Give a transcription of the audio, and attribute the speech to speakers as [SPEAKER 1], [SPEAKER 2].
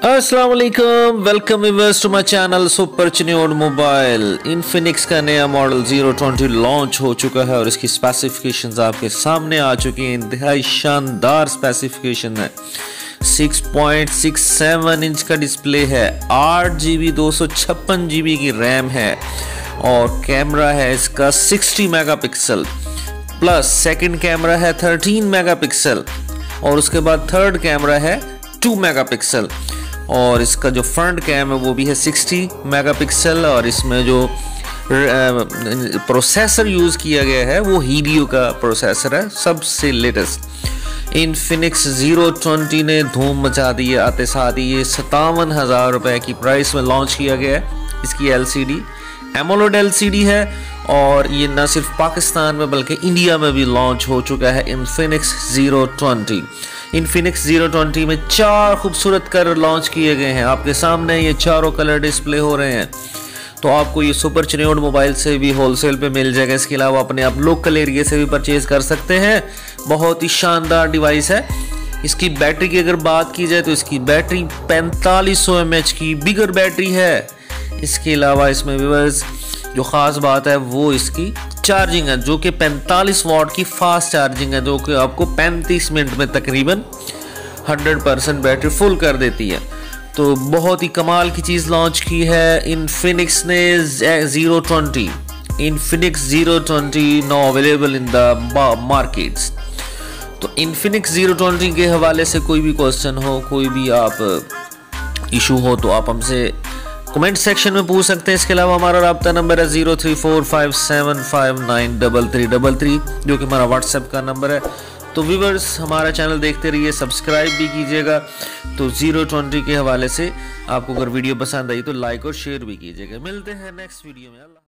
[SPEAKER 1] अस्सलाम वालेकुम, welcome viewers to my channel super Chiniot mobile. Infinix का नया मॉडल 020 लॉन्च हो चुका है और इसकी स्पेसिफिकेशंस आपके सामने आ चुकी हैं। इंतहाई शानदार स्पेसिफिकेशन है। 6.67 इंच का डिस्प्ले है, 8GB 256GB की रैम है और कैमरा है इसका 60 मेगापिक्सल प्लस सेकंड कैमरा है 13 मेगापिक्सल और उसके बाद थर्ड कैमरा है 2 मेगापिक्सल और इसका जो फ्रंट कैम है वो भी है 60 मेगापिक्सल और इसमें जो प्रोसेसर यूज़ किया गया है वो हीलियो का प्रोसेसर है, सबसे लेटेस्ट। इनफिनिक्स 020 ने धूम मचा दी है। आते साथ ही ये 57,000 रुपये की प्राइस में लॉन्च किया गया है। इसकी LCD एमोलेड LCD है और ये न सिर्फ पाकिस्तान में बल्कि इंडिया में भी लॉन्च हो चुका है इनफिनिक्स 020। इनफिनिक्स 020 में 4 खूबसूरत कलर लॉन्च किए गए हैं। आपके सामने ये चारों कलर डिस्प्ले हो रहे हैं। तो आपको ये सुपर चिन्योड मोबाइल से भी होलसेल पे मिल जाएगा। इसके अलावा अपने आप लोकल एरिया से भी परचेज कर सकते हैं। बहुत ही शानदार डिवाइस है। इसकी बैटरी की अगर बात की जाए तो इसकी बैटरी 4500 mAh की बिगर बैटरी है। इसके अलावा इसमें व्यूअर्स जो ख़ास बात है वो इसकी चार्जिंग है, जो कि 45 वाट की फास्ट चार्जिंग है, जो कि आपको 35 मिनट में तकरीबन 100% बैटरी फुल कर देती है। तो बहुत ही कमाल की चीज़ लॉन्च की है इनफिनिक्स ने 020। Infinix 020 now available in the markets. तो इनफिनिक्स 020 के हवाले से कोई भी क्वेश्चन हो, कोई भी आप इशू हो तो आप हमसे कमेंट सेक्शन में पूछ सकते हैं। इसके अलावा हमारा राब्ता नंबर है 0345759333, जो कि हमारा व्हाट्सएप का नंबर है। तो व्यूअर्स हमारा चैनल देखते रहिए, सब्सक्राइब भी कीजिएगा। तो 020 के हवाले से आपको अगर वीडियो पसंद आई तो लाइक और शेयर भी कीजिएगा। मिलते हैं नेक्स्ट वीडियो में।